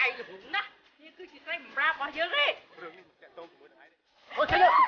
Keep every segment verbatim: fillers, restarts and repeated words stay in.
หลุมนะนี่คือจิตใจผมราบมาเยอะเลยเรื่องนี้แกโตกับมือไหนโอ้ใช่เลย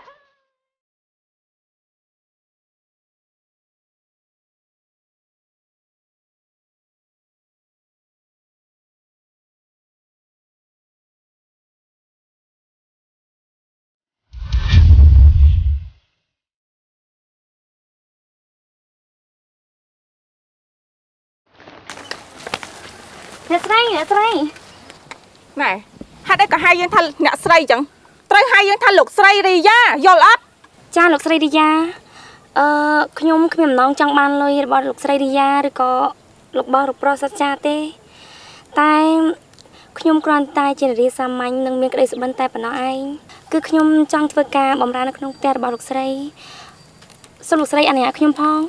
អ្នកស្រីអ្នកស្រីណែហេតុអីក៏ហៅយើងថាអ្នកស្រីចឹងត្រូវហៅយើងថាលោកស្រីរីយ៉ាយល់អត់ចាលោកស្រីរីយ៉ាអឺខ្ញុំគ្មានបំណងចង់បានលុយរបស់លោកស្រីរីយ៉ាឬក៏លោកបោះរូបប្រុសសច្ចាទេតែខ្ញុំគ្រាន់តែជានារីសាមញ្ញនិងមានក្តីសុបិនតែប៉ុណ្ណោះឯងគឺខ្ញុំចង់ធ្វើការបម្រើនៅក្នុងផ្ទះរបស់លោកស្រីសូមលោកស្រីអនុញ្ញាតខ្ញុំផង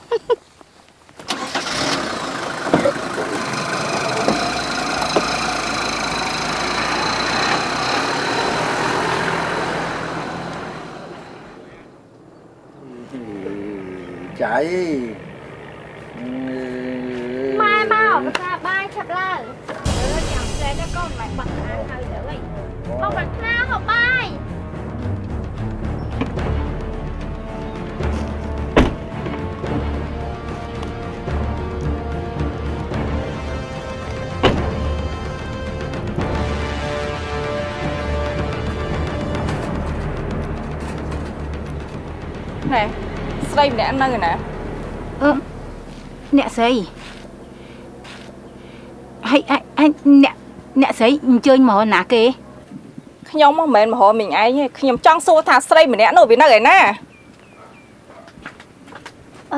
chạy mai bao cái ta bay chập lên ừ nhầm xe cho con mày bật ăn hơi nữa không bật ra học bay nèស្រីម្នាក់នៅណាអឺអ្នកស្រីហើយអញអ្នកអ្នកស្រីអញ្ជើញមកណាគេខ្ញុំមិនមែនមករកមីងឯងទេខ្ញុំចង់សួរថាស្រីម្នាក់នោះវានៅឯណាអឺ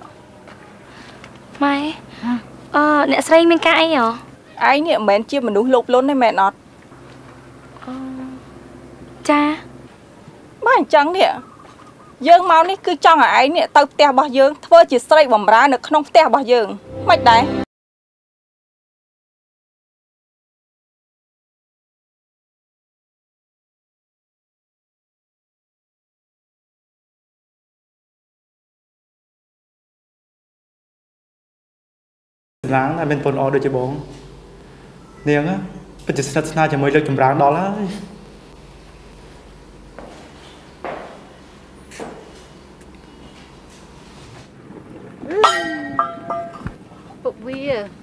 ម៉ែអឺអ្នកស្រីមានការអីហ៎ឯងនេះមិនមែនជាមនុស្សលោភលន់ទេមែនអត់អឺចាបើអញ្ចឹងនេះយើងមកនេះគឺចង់ឲ្យឯងនេះទៅផ្ទះរបស់យើងធ្វើជាស្រីបម្រើនៅក្នុងផ្ទះរបស់យើងមិនដែរឡាងតែមានប៉ុនអដូចជាបងនាងពិតជាស្និទ្ធស្នាលជាមួយលើកចម្រើនដល់ហើយពុកវា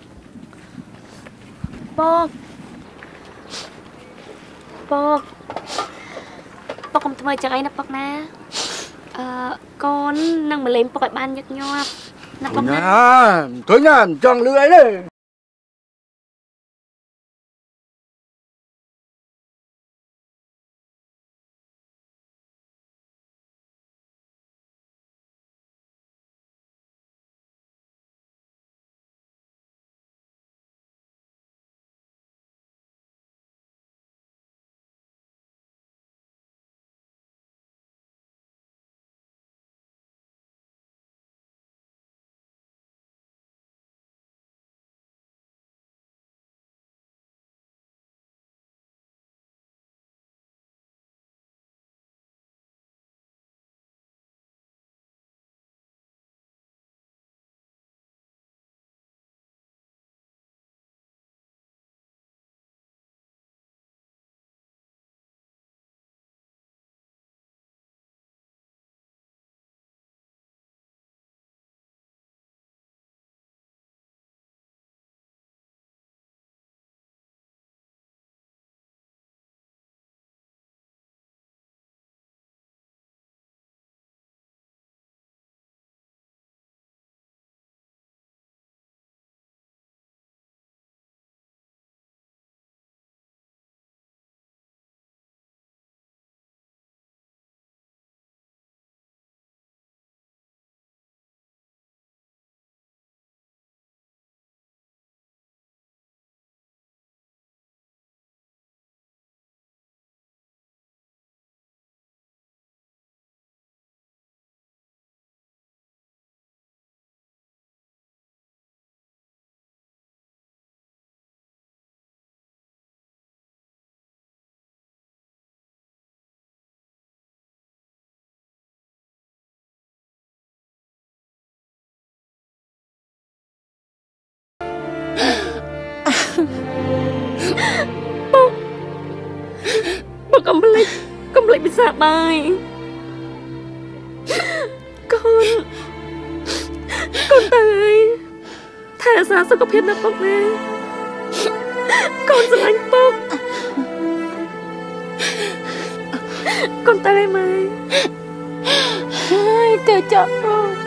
ពុកពុកពុកកុំធ្វើចឹងអីណាពុកណាអឺកូននឹងមកលេងពុកឲ្យបានញឹកញាប់ណាពុកណាឃើញណាចង់លឺអីទេមកកំភ្លេចកំភ្លេចពិសាបាយកូនកូនតើអីថែរក្សាសុខភាពណាពុកណាកូនស្រឡាញ់ពុកកូនតើអីម៉ែហើយទៅចាប់ពុក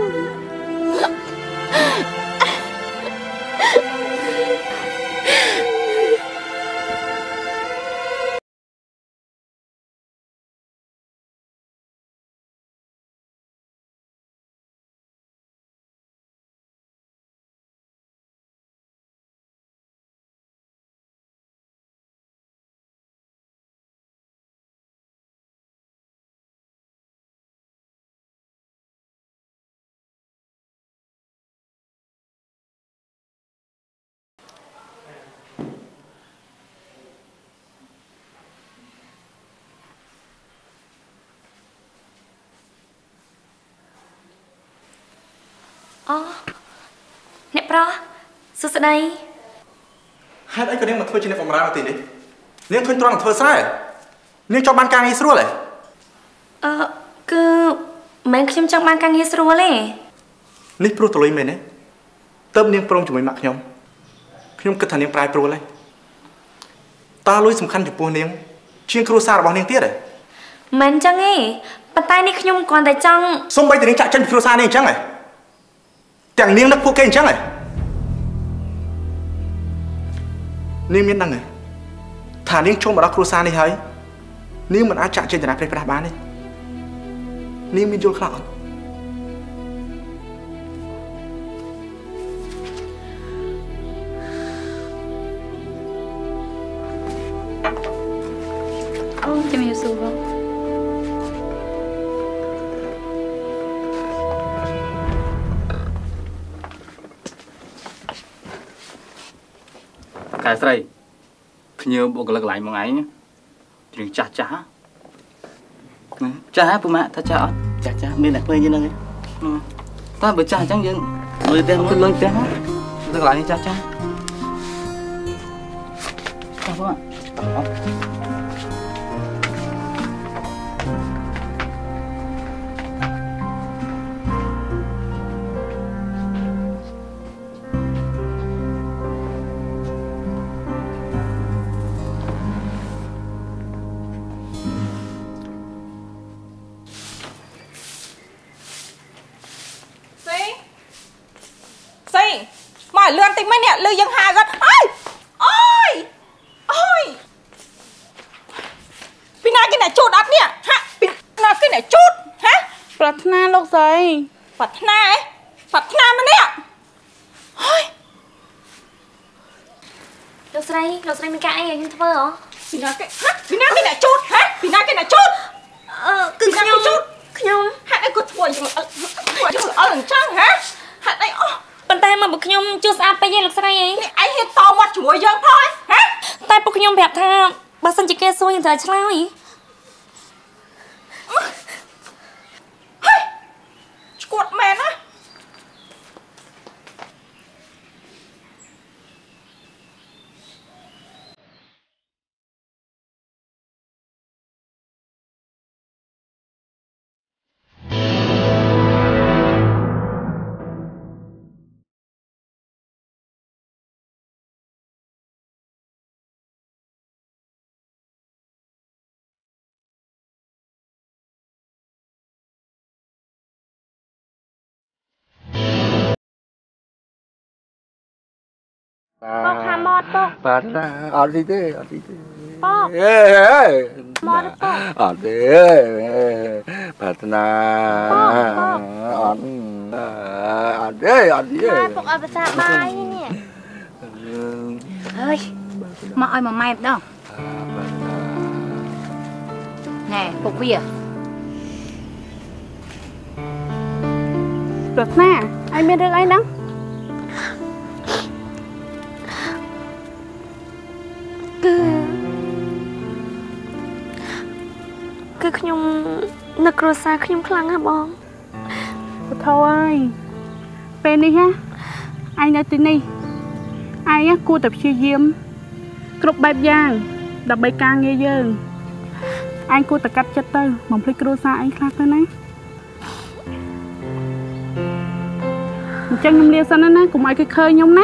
អូអ្នកប្រុសសួស្តីហេតុអីក៏នាងមកធ្វើជាអ្នកបម្រើនៅទីនេះនាងឃើញត្រង់នឹងធ្វើស្រែនាងចង់បានការងារស្រួលទេអឺគឺមិនខ្ញុំចង់បានការងារស្រួលទេនេះព្រោះតលុយមែនទេតើបនាងព្រមជាមួយម៉ាក់ខ្ញុំខ្ញុំគិតថានាងប្រែប្រួលហើយតើលុយសំខាន់ចំពោះនាងជាងគ្រួសាររបស់នាងទៀតទេមិនអញ្ចឹងទេប៉ុន្តែនេះខ្ញុំគ្រាន់តែចង់សូម្បីតែនាងចាក់ចេញពីគ្រួសារនាងអញ្ចឹងហ៎ទាំងនាងនឹកពួកគេអញ្ចឹងហ៎នាងមានដឹងទេថានាងចូលមកដល់គ្រួសារនេះហើយនាងមិនអាចចាក់ចេញទៅណាព្រៃផ្ដាស់បានទេនាងមានយល់ខ្លះអត់អូជំរាបសួរបងកែស្រីភ្ញៀវបុគ្គលិកកន្លែងមកឯងជ្រៀងចាស់ចាស់ចាស់ពុកម៉ាក់ថាចាស់អត់ចាស់ចាស់មានតែពេលយ៉ាងហ្នឹងតើបើចាស់អញ្ចឹងយើងមើលទៅមើលលុយផ្ទះទៅកន្លែងនេះចាស់ចាស់ចាស់ពុកម៉ាក់អត់មកលឿនតិចមកនេះលឺយើងហៅគាត់អើយអូយអូយពីណាគេអ្នកជូតអត់នេះហាក់ពីណាគេអ្នកជូតហាប្រាថ្នាលោកស្រីប្រាថ្នាអីប្រាថ្នាមកនេះហើយលោកស្រីលោកស្រីមានការអីឲ្យខ្ញុំធ្វើហ៎ពីណាគេហាពីណាគេអ្នកជូតហាពីណាគេអ្នកជូតអឺគឺខ្ញុំខ្ញុំហាក់អីគាត់ធ្វើយើងធ្វើយើងអត់អញ្ចឹងហាហាក់អីអូប៉ុន្តែមកពួកខ្ញុំជួស្អាតពេកឯងលោកស្រីអីនេះអីហ៊ានតមាត់ជាមួយយើងផងហ៎តែពួកខ្ញុំប្រាប់ថាបើសិនជាគេសួរយើងត្រូវឆ្លើយហេឈួតមែនណាปอกหาหมอดปอกปาดนะอดสิเด้อดสิเด้ปอกเอ้ยหมอดปอกอดเด้อปาดนะอดอดเด้ออดสิเด้อปอกเอาภาษาบ้านนี่เฮ้ยមកឲ្យមកម៉ែម្ដងណែពុកវាប្រាថ្នាឯងមានរឿងអីហ្នឹងគឺគឺខ្ញុំនឹកគ្រួសារខ្ញុំខ្លាំងណាស់បងពធអើយពេលនេះហ៎ឯងនៅទីនេះឯងគួរតែព្យាយាមគ្រប់បែបយ៉ាងដើម្បីការងារយើង anh cô ta cắt chất tơ mỏng phơi cua xa anh khác thôi nè chân nhom lia xanh nè cùng ai cái khơi nhom nè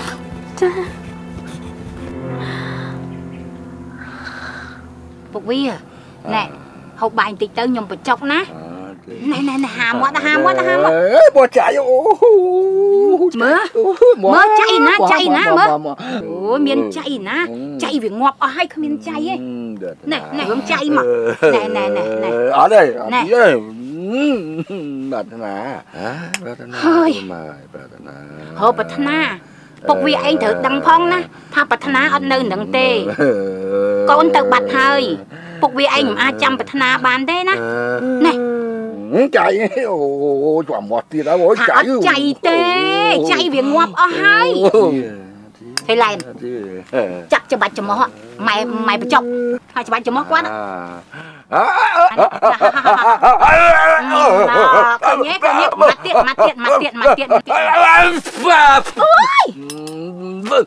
phục vi à nè hộp bài tịch tơ nhom bật chọc nè nè nè nè hàm quá ta hàm quá ta hàm quá bỏ chạy mơ mơ chạy nè chạy nè mơ ôi miền chạy nè chạy vì ngọt ở hai cái miền chạy ấy nè nè hướng chạy mà nè nè nè nè ở đây nè bật na bật na hộp bật na phục vi anh thử đăng phong nè tha bật na ở nơi đằng tê con tự bật hơi phục vi anh a chăm bật na bàn thế nè nè chạy ôi chọn một tí đó ôi chạy chạy tê chạy vì ngọt ở hai thế này chắc cho bạch cho mỏ mày mày phải chọc hay cho bạch cho mỏ quá đó con nhé con nhé mặt tiện mặt tiện mặt tiện mặt tiện ôi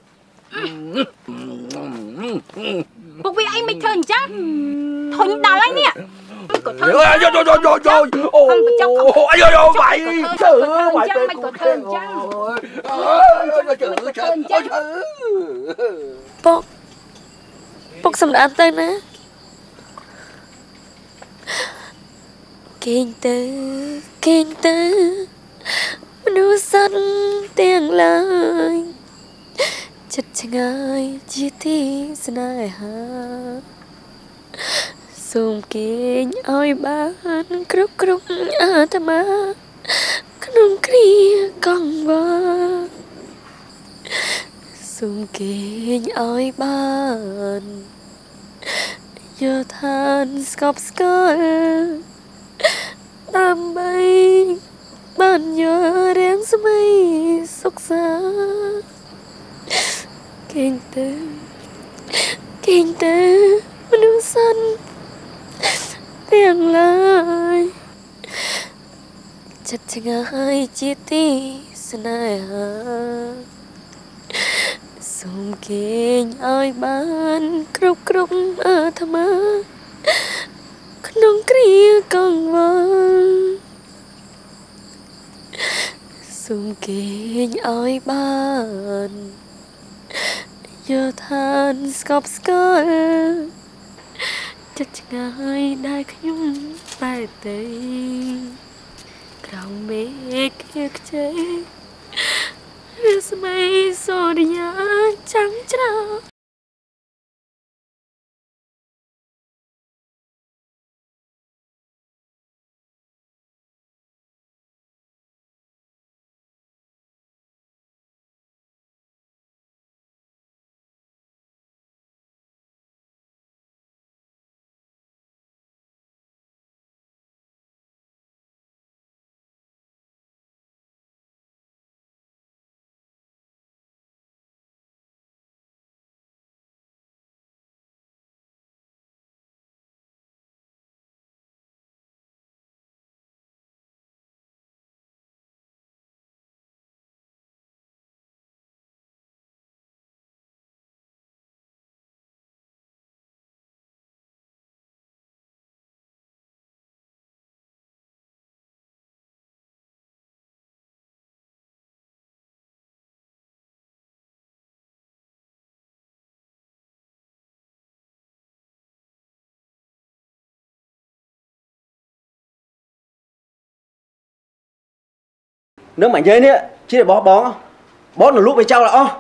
phục vì anh mày thờn chăng thôi đào anh nè rồi rồi rồi rồi rồi rồi ôi ôi rồi rồi vậy chữ mày mày có thờn chăng chữ chữ Bốc Bốc xong đã tên á Kinh tế Kinh tế Nữ sẵn tiếng lời Chất chẳng ai Chỉ thi xin ai hả Xùm kinh ôi bán Krúc krúc à thà má Khăn kia con bơ Xùm kinh ôi bán Giờ than skop skol Tam bay Bạn nhớ ráng xa mây Sốc xa Kinh tế Kinh tế Nữ sân Tiếng lời Chắc chẳng ai chia tí Xin ai hả Xùm kinh ai bán Krúc krúc ở thà má Khăn kia con vâng Xùm kinh ai bán Giờ than skop skol Chắc chẳng aiได้ขยุ่มไปเตยคราวเมฆเกียกใจเรื่องสมัยโซดยาจังจ้า Nước mảnh dây đấy chứ để bó bó bó là lúc với cháu là o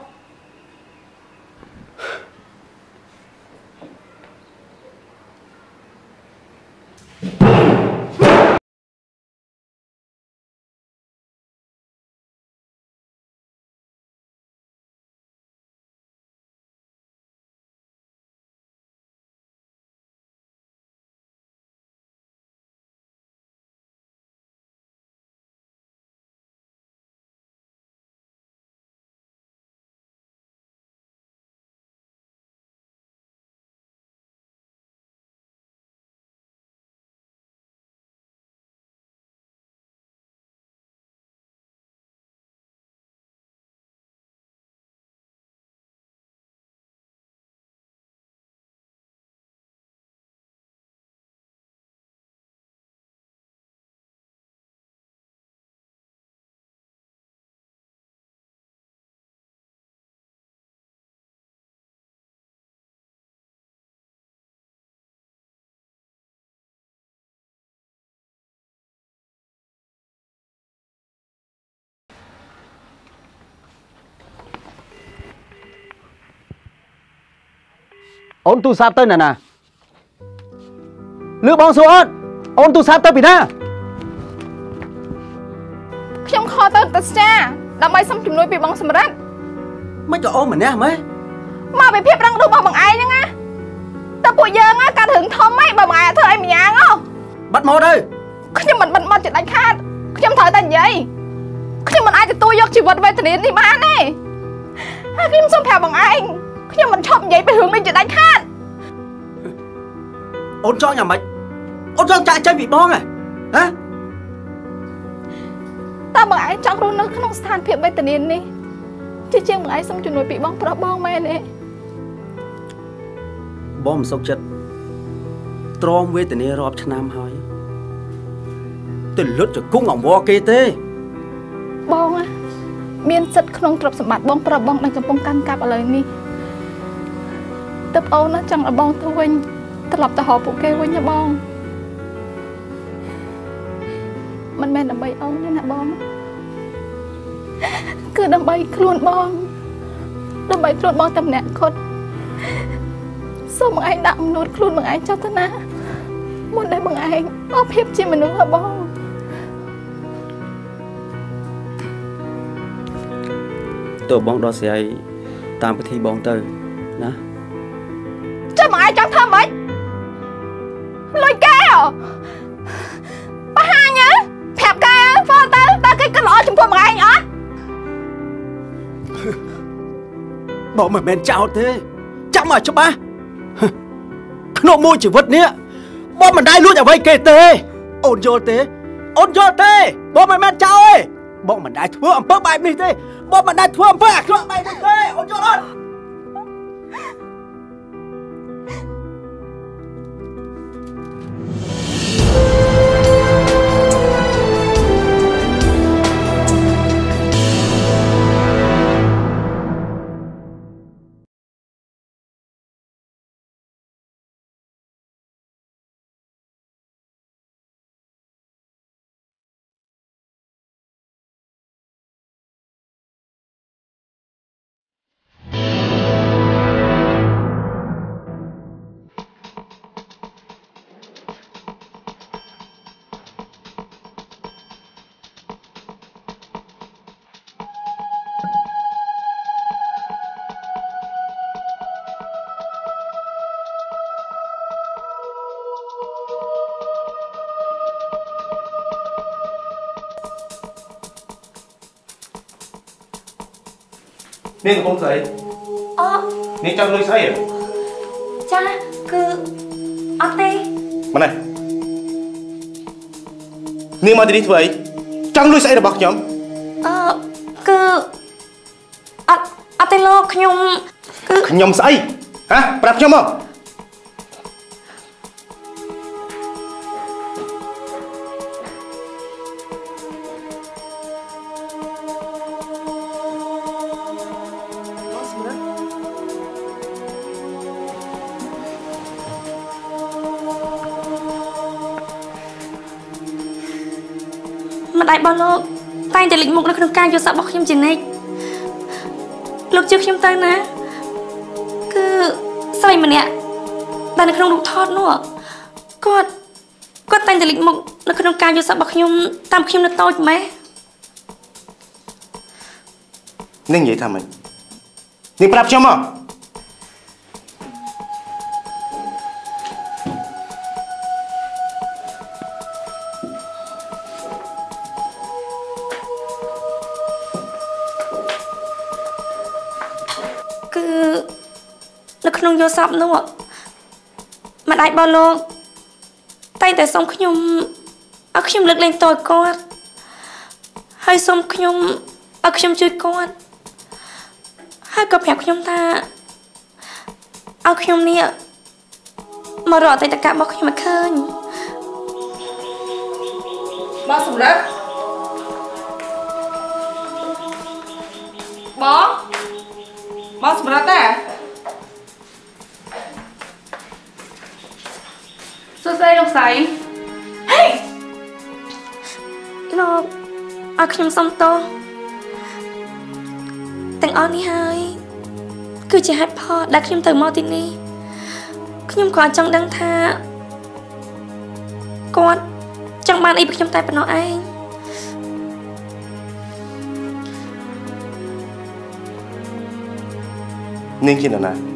អូនទូរស័ព្ទទៅណាណាលឺបងសួរអត់អូនទូរស័ព្ទទៅពីណាខ្ញុំខលទៅតាស្ចាដើម្បីសុំជំនួយពីបងសម្រាប់មិនក៏អូនម្នាក់ម៉េចមកពីភាពរឹងរូសរបស់បងឯងហ្នឹងណាតែពួកយើងកាត់រឿងធំហីបើបងឯងធ្វើអីម្យ៉ាងហ៎បាត់មកទៅខ្ញុំមិនបាត់មកចិត្តដាច់ខាតខ្ញុំត្រូវតែនិយាយខ្ញុំមិនអាចទទួលយកជីវិតវេទនានេះបានទេហើយខ្ញុំសូមប្រាប់បងឯងខ្ញុំមិនឈប់និយាយពីរឿងនេះចិត្តដាច់ខាតអូនចង់យ៉ាងម៉េចអូនចង់ចាក់ចេញពីបងហ៎ហ៎តើបងឯងចង់រស់នៅក្នុងស្ថានភាពវេទនានេះជាជាងបងឯងសុំជំនួយពីបងប្រុសបងមែនទេបងមិនសុខចិត្តទ្រាំវេទនារាប់ឆ្នាំហើយទៅលុតជង្គង់អង្វរគេទេបងមានសិទ្ធិក្នុងទ្រព្យសម្បត្តិបងប្រុសបងដែលកំពុងកាន់កាប់ឥឡូវនេះទើបអូនចង់ឲ្យបងទៅវិញត្រឡប់ទៅរកពួកគេវិញណាបងមិនមែនដើម្បីអូនទេណាបងគឺដើម្បីខ្លួនបងដើម្បីខ្លួនបងតែម្នាក់គត់សូមបងឯងដាក់អំនួតខ្លួនបងឯងចុះទៅណាមុនដែលបងឯងអស់ភាពជាមនុស្សហ៎បងតើបងដោះស្រាយតាមពិធីបងទៅណាចាំបងឯងចង់ធ្វើម៉េចលុយគេហ៎បហាញ៉ាប្រាប់គេហ្វទៅតើគេគិតល្អចំពោះបងឯងអត់បងមិនមែនចោលទេចាំឲ្យច្បាស់ក្នុងមួយជីវិតនេះបងមិនដែលលួចអ្វីគេទេអូនយល់ទេអូនយល់ទេបងមិនមែនចោលទេបងមិនដែលធ្វើអំពើបែបនេះទេបងមិនដែលធ្វើអំពើអាក្រក់បែបនេះទេអូនយល់អត់នាងកំពុងស្អីអូនាងចង់លុយស្អីចាគឺអត់ទេម៉េចនាងមកទីនេះធ្វើអីចង់លុយស្អីរបស់ខ្ញុំអឺគឺអត់អត់ទេលោកខ្ញុំគឺខ្ញុំស្អីហ៎ប្រាប់ខ្ញុំមកម្ដាយរបស់លោកតែងតែលេចមុខនៅក្នុងការយល់សប្តិរបស់ខ្ញុំជានិច្ចលោកជឿខ្ញុំទៅណាគឺស្រីម្នាក់ដែលនៅក្នុងរូបថតនោះគាត់គាត់តែងតែលេចមុខនៅក្នុងការយល់សប្តិរបស់ខ្ញុំតាមខ្ញុំនៅតូចម៉េះនាងនិយាយថាម៉េចនាងប្រាប់ខ្ញុំមកនៅក្នុងយល់សប្តិនោះម្ដាយរបស់លោកតែងតែសុំខ្ញុំឲ្យខ្ញុំលើកលែងតើគាត់ហើយសុំខ្ញុំឲ្យខ្ញុំជួយគាត់ហើយក៏ប្រាប់ខ្ញុំថាឲ្យខ្ញុំនេះមករកអតីតកាលរបស់ខ្ញុំឲ្យឃើញបងសម្រាប់បងបងសម្រាប់តាសួស្ដីលោកស្រីហេលោកឲ្យខ្ញុំសុំទោសទាំងអស់នេះហើយគឺជាហេតុផលដែលខ្ញុំទៅមកទីនេះខ្ញុំគ្រាន់ចង់ដឹងថាគាត់ចង់បានអីពីខ្ញុំតែប៉ុណ្ណោះឯងនាងជានរណាហ៎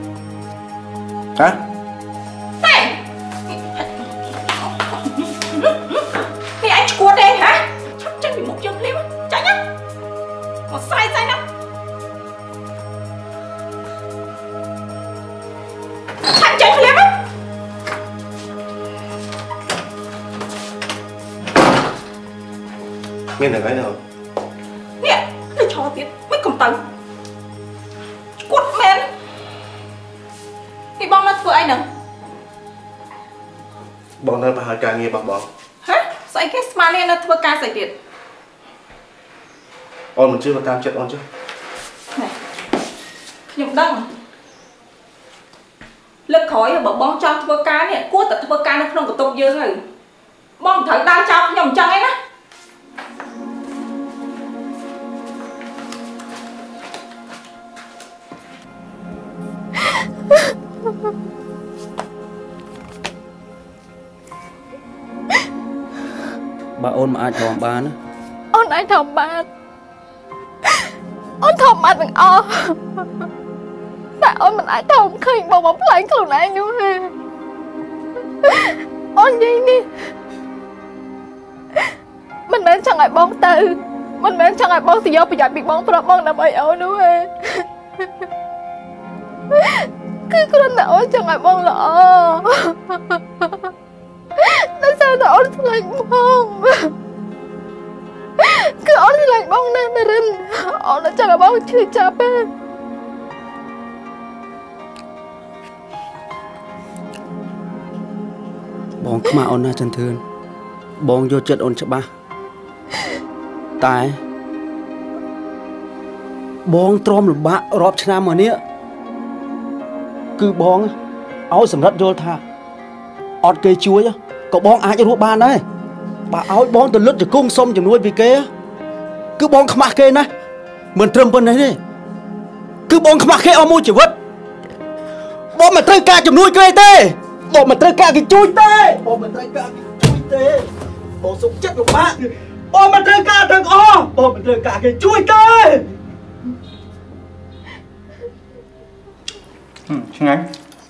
នេះឯងឈួតទេហ៎ឆាប់ចេញពីមុខយើងភ្លាមចាញ់ណាមកស្រាយស្រាយណាឆាប់ចេញភ្លាមណាមានតែហ្នឹងនេះទៅឈរទៀតមិនកំទៅគាត់មែននេះបងនៅធ្វើអីហ្នឹងបងនៅបោះឲ្យការងាររបស់បងហ៎ស្អីគេស្មាននេះនៅធ្វើការស្អីទៀតអូនមិនជឿមកតាមចិត្តអូនចុះខ្ញុំដឹងលើកក្រោយបើបងចង់ធ្វើការនេះគួរតែធ្វើការនៅក្នុងបន្ទប់យើងហើយបងត្រូវដើរចោលខ្ញុំអញ្ចឹងឯណាបើអូនមិនអាចធំបានណាអូនអាចធំបានអូនធំបានទាំងអស់តែអូនមិនអាចធំឃើញបងមកផ្លែងខ្លួនឯងនោះទេអូននិយាយនេះមិនមែនចង់ឲ្យបងទៅមិនមែនចង់ឲ្យបងទៅយកប្រយោជន៍ពីបងប្រាប់បងដើម្បីអូននោះទេគឺគ្រាន់តែអូនចង់ឲ្យបងល្អដោយសារតែអូនឆ្លាញ់បងគឺអូនឆ្លាញ់បងណាស់ណារិនអូនចង់ឲ្យបងឈឺចាប់ទេបងខ្មាស់អូនណាស់ចន្ទឿនបងយកចិត្តអូនច្បាស់តែបងទ្រាំលំបាករាប់ឆ្នាំមកនេះគឺបងឲ្យសម្រិតយល់ថាអត់គេជួយក៏បងអាចរស់បានដែរបើឲ្យបងទៅលុតជង្គង់សុំជំនួយពីគេគឺបងខ្មាស់គេណាមិនត្រឹមប៉ុណ្ណេះទេគឺបងខ្មាស់គេអស់មួយជីវិតបងមិនត្រូវការជំនួយគេទេបងមិនត្រូវការគេជួយទេបងមិនត្រូវការគេជួយទេបងសុខចិត្តលំបាកបងមិនត្រូវការទាំងអស់បងមិនត្រូវការគេជួយទេឆ្ងាញ់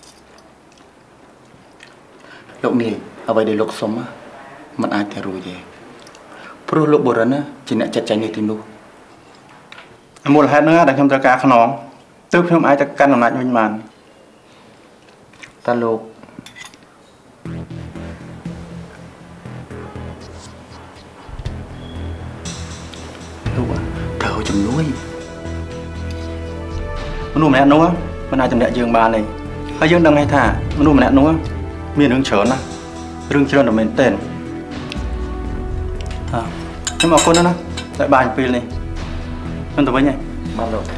លោកនាយអ្វីដែលលោកសុំมันអាចទៅរួចទេព្រោះលោកបុរិនជាអ្នកចាត់ចែងនេះទីនោះមូលហេតុនោះដែលខ្ញុំត្រូវការខ្នងទើបខ្ញុំអាចទៅកាន់អំណាចវិញបានតើលោកលោកត្រូវជំនួយមនុស្សម្នាក់នោះមិនអាចតម្លាក់យើងបានទេហើយយើងដឹងហើយថាមនុស្សម្នាក់នោះមានរឿងច្រើនណាស់រឿងច្រើនតែមែនទែនអើខ្ញុំអរគុណណាស់តែបានពេលនេះខ្ញុំទៅវិញហើយបានលោក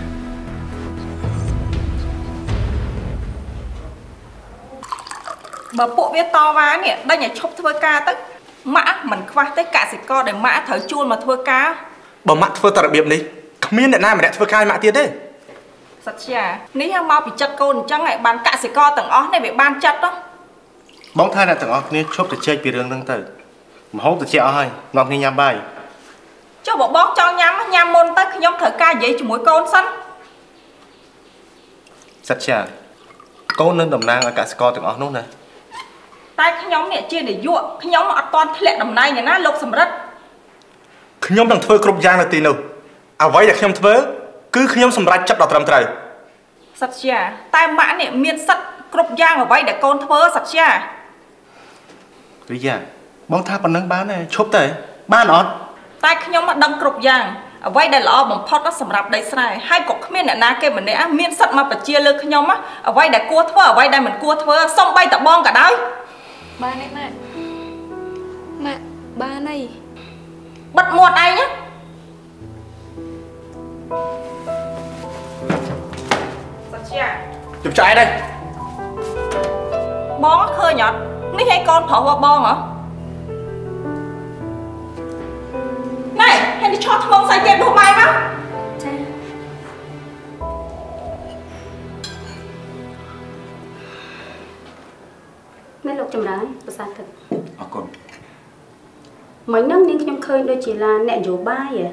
បើពួកវាតវ៉ានេះដេញឲ្យឈប់ធ្វើការទៅម៉ាក់មិនខ្វះទេកសិករដែលម៉ាក់ត្រូវជួលមកធ្វើការបើម៉ាក់ធ្វើតែរបៀបនេះគ្មានអ្នកណាម្នាក់ធ្វើការឲ្យម៉ាក់ទៀតទេសច្ចានេះមកពីចិត្តកូនអញ្ចឹងឲ្យបានកសិករទាំងអស់នេះវាបានចិត្តទៅបងថាអ្នកទាំងអស់គ្នាឈប់ទៅជែកពីរឿងហ្នឹងទៅមហូបទៅជែកអស់ហើយនាំគ្នាញ៉ាំបាយចុះបើបងចង់ញ៉ាំញ៉ាំមុនទៅខ្ញុំត្រូវការនិយាយជាមួយកូនសិនសច្ចាកូននឹងតំណាងឲ្យកសិករទាំងអស់នោះណាតែខ្ញុំនេះជានាយកខ្ញុំអត់ទាន់ធ្លាក់តំណែងណាលោកសំរិទ្ធខ្ញុំនឹងធ្វើគ្រប់យ៉ាងនៅទីនោះអ្វីដែលខ្ញុំធ្វើគឺខ្ញុំសម្រេចចិត្តដល់ត្រឹមត្រូវសច្ចាតែម៉ាក់នេះមានសិទ្ធិគ្រប់យ៉ាងអ្វីដែលកូនធ្វើសច្ចារីយ៉ាបងថាប៉ុណ្ណឹងបានទេឈប់ទៅបានអត់តែខ្ញុំមកដឹងគ្រប់យ៉ាងអ្វីដែលល្អបំផុតសម្រាប់ដីស្រែហើយក៏គ្មានអ្នកណាគេម្នាក់មានសិទ្ធិមកបញ្ជាលើខ្ញុំអ្វីដែលគួរធ្វើអ្វីដែលមិនគួរធ្វើសូម្បីតែបងក៏ដោយបានទេម៉ាក់ម៉ាក់បានហើយបិទមាត់ឯងណាសច្ចាជប់ចាយđây បងឃើញអត់នេះឲ្យកូនប្រុសរបស់បងហ៎ណែហើយនេះឈប់ថ្មងស្អីគេនោះបាយមកចាចម្រើនប្រសាទគិតអរគុណមិញហ្នឹងនាងខ្ញុំឃើញដូចជាឡានអ្នកនយោបាយហ៎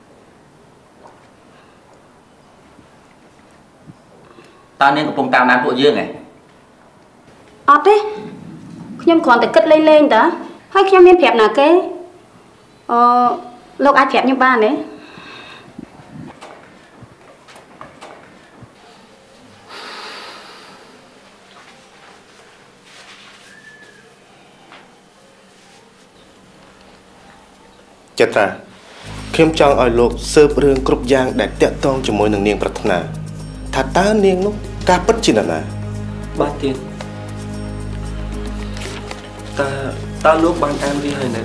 តើនាងកំពុងតាមដានពួកយើងហ៎អត់ទេខ្ញុំគ្រាន់តែគិតលេងលេងតាហើយខ្ញុំមានប្រាប់ណាគេអឺលោកអាចប្រាប់ខ្ញុំបានទេចត្រាខ្ញុំចង់ឲ្យលោកស៊ើបរឿងគ្រប់យ៉ាងដែលតាក់ទងជាមួយនឹងនាងប្រាថ្នាថាតើនាងនោះការពិតជានរណាបាទទៀតតើតើលោកបានអានវាហើយនៅ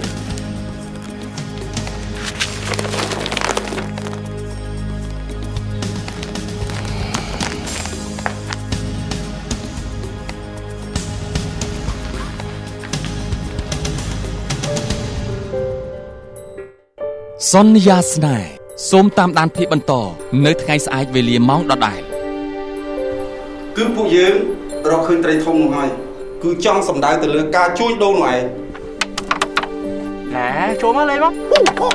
សន្យាស្នេហ៍សូមតាមដានភាពបន្តនៅថ្ងៃស្អែកវេលាម៉ោងដដែលគឺពួកយើងរកឃើញត្រីធំនោះហើយគឺចង់សម្ដៅទៅលើការជួញដូរនោះឯងណែចូលមកលេងមក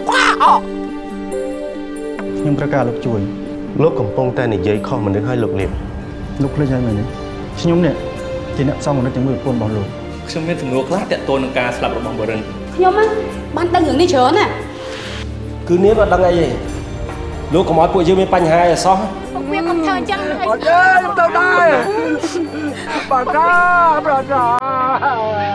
ខ្ញុំត្រូវការលោកជួយលោកកំពុងតែនិយាយខុសមនុស្សឲ្យលោកលៀបលោកភ្លេចហើយមែនទេខ្ញុំនេះជាអ្នកផ្សំមនុស្សជាមួយប្រពន្ធរបស់លោកខ្ញុំមានសំណួរខ្លះតាក់ទងនឹងការស្លាប់របស់បរិនខ្ញុំបានដឹងរឿងនេះច្រើនណាស់គឺនាងអត់ដឹងអីទេលោកកុំឲ្យពួកយើងមានបញ្ហាអីសោះពួកវាកុំធ្វើអញ្ចឹងអត់ទេខ្ញុំទៅដែរបាកាប្រសា